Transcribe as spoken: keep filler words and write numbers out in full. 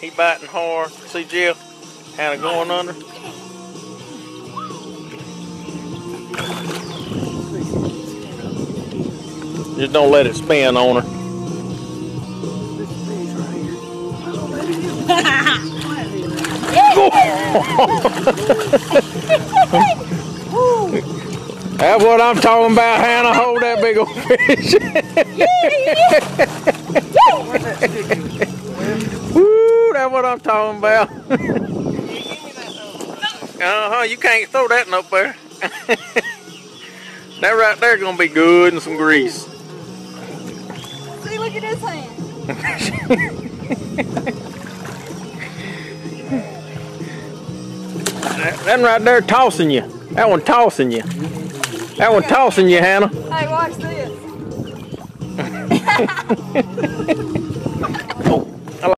He biting hard. See Jill? Hannah going under. Just don't let it spin on her. That's what I'm talking about, Hannah. Hold that big old fish. Woo, that's what I'm talking about. Uh-huh, you can't throw that up there. That right there gonna be good and some grease. See, look at his hand. that, that right there tossing you. That one tossing you. That one tossing you, Hannah. Hey, watch this. Oh.